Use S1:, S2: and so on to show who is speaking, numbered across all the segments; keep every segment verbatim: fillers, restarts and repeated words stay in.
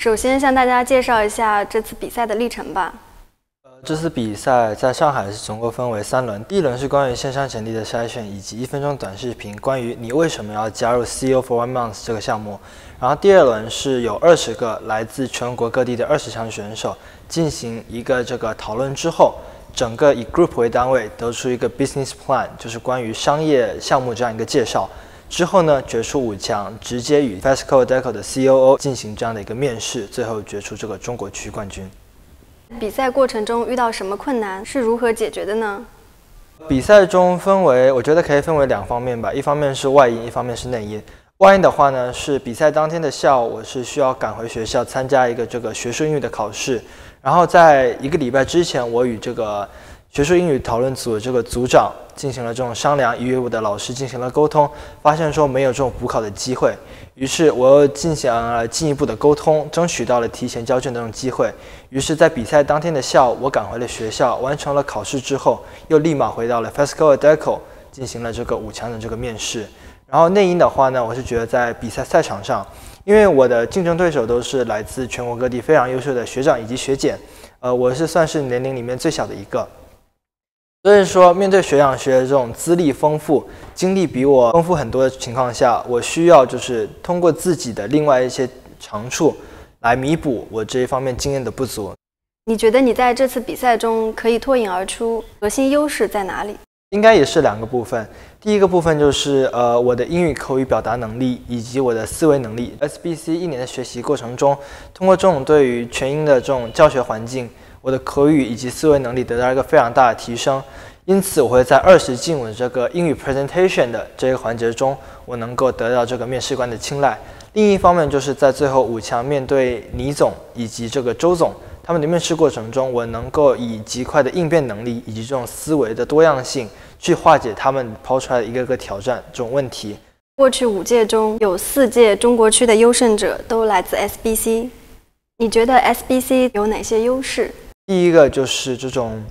S1: 首先向大家介绍一下这次比赛的历程吧。
S2: 呃，这次比赛在上海是总共分为三轮，第一轮是关于线上简历的筛选，以及一分钟短视频关于你为什么要加入 C E O for One Month 这个项目。然后第二轮是有二十个来自全国各地的二十强选手进行一个这个讨论之后，整个以 group 为单位得出一个 business plan， 就是关于商业项目这样一个介绍。之后呢，决出五强，直接与 Fesco Deco 的 C O O 进行这样的一个面试，最后决出这个中国区冠军。
S1: 比赛过程中遇到什么困难，是如何解决的呢？
S2: 比赛中分为，我觉得可以分为两方面吧，一方面是外因，一方面是内因。外因的话呢，是比赛当天的下午，我是需要赶回学校参加一个这个学术英语的考试，然后在一个礼拜之前，我与这个学术英语讨论组的这个组长进行了这种商量，与我的老师进行了沟通，发现说没有这种补考的机会，于是我又进行了进一步的沟通，争取到了提前交卷的这种机会。于是，在比赛当天的下午，我赶回了学校，完成了考试之后，又立马回到了 Fesco Deco 进行了这个五强的这个面试。然后内因的话呢，我是觉得在比赛赛场上，因为我的竞争对手都是来自全国各地非常优秀的学长以及学姐，呃，我是算是年龄里面最小的一个。所以说，面对学长学姐这种资历丰富、经历比我丰富很多的情况下，我需要就是通过自己的另外一些长处来弥补我这一方面经验的不足。
S1: 你觉得你在这次比赛中可以脱颖而出，核心优势在哪里？
S2: 应该也是两个部分。第一个部分就是呃我的英语口语表达能力以及我的思维能力。S B C 一年的学习过程中，通过这种对于全英的这种教学环境，我的口语以及思维能力得到一个非常大的提升。因此，我会在二十进我这个英语 presentation 的这个环节中，我能够得到这个面试官的青睐。另一方面，就是在最后五强面对倪总以及这个周总他们的面试过程中，我能够以极快的应变能力以及这种思维的多样性，去化解他们抛出来的一个个挑战这种问题。
S1: 过去五届中有四届中国区的优胜者都来自 S B C， 你觉得 S B C 有哪些优势？
S2: 第一个就是这种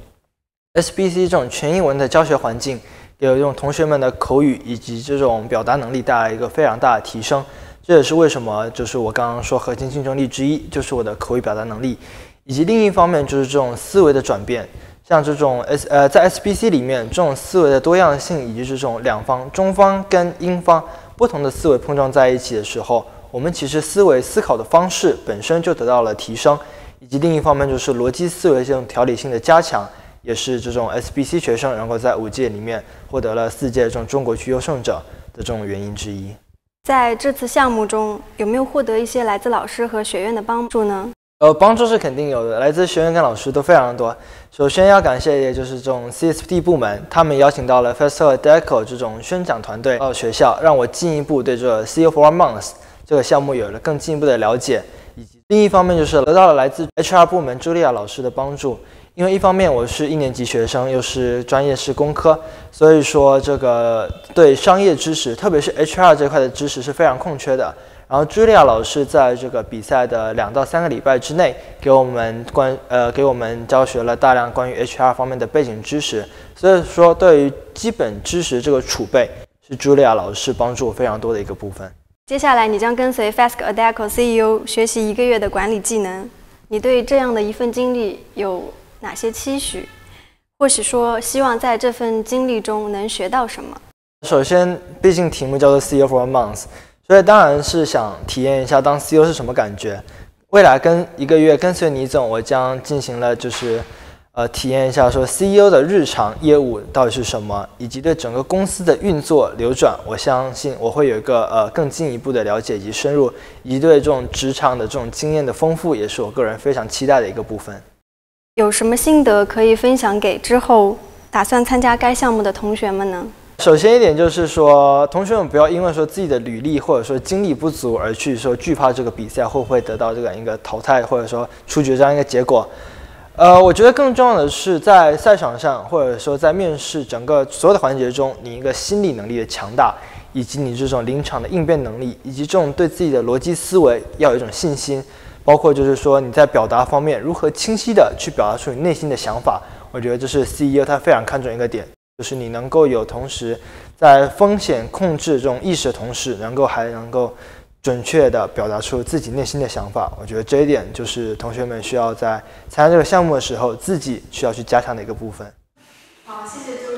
S2: S B C 这种全英文的教学环境，给这种同学们的口语以及这种表达能力带来一个非常大的提升。这也是为什么就是我刚刚说核心竞争力之一就是我的口语表达能力，以及另一方面就是这种思维的转变。像这种 S 呃在 S B C 里面，这种思维的多样性以及这种两方中方跟英方不同的思维碰撞在一起的时候，我们其实思维思考的方式本身就得到了提升，以及另一方面就是逻辑思维这种条理性的加强，也是这种 S B C 学生能够在五届里面获得了四届这种中国区优胜者的这种原因之一。
S1: 在这次项目中，有没有获得一些来自老师和学院的帮助呢？
S2: 呃，帮助是肯定有的，来自学院跟老师都非常多。首先要感谢的就是这种 C S P D 部门，他们邀请到了 Fesco Deco 这种宣讲团队到学校，让我进一步对这个 C E O for One Month 这个项目有了更进一步的了解。以及另一方面就是得到了来自 H R 部门茱莉亚老师的帮助。因为一方面我是一年级学生，又是专业是工科，所以说这个对商业知识，特别是 H R 这块的知识是非常空缺的。然后茱莉亚老师在这个比赛的两到三个礼拜之内，给我们关呃给我们教学了大量关于 H R 方面的背景知识，所以说对于基本知识这个储备，是茱莉亚老师帮助我非常多的一个部分。
S1: 接下来你将跟随 Fesco Deco C E O 学习一个月的管理技能，你对这样的一份经历有哪些期许？或许说希望在这份经历中能学到什么？
S2: 首先，毕竟题目叫做 C E O for One Month， 所以当然是想体验一下当 C E O 是什么感觉。未来跟一个月跟随倪总，我将进行了就是呃体验一下说 C E O 的日常业务到底是什么，以及对整个公司的运作流转，我相信我会有一个呃更进一步的了解以及深入，以及对这种职场的这种经验的丰富，也是我个人非常期待的一个部分。
S1: 有什么心得可以分享给之后打算参加该项目的同学们呢？
S2: 首先一点就是说，同学们不要因为说自己的履历或者说经历不足而去说惧怕这个比赛会不会得到这个一个淘汰或者说出局这样一个结果。呃，我觉得更重要的是在赛场上或者说在面试整个所有的环节中，你一个心理能力的强大，以及你这种临场的应变能力，以及这种对自己的逻辑思维要有一种信心。包括就是说你在表达方面如何清晰的去表达出你内心的想法，我觉得这是 C E O 他非常看重一个点，就是你能够有同时在风险控制这种意识的同时，能够还能够准确地表达出自己内心的想法。我觉得这一点就是同学们需要在参加这个项目的时候自己需要去加强的一个部分。
S1: 好，谢谢。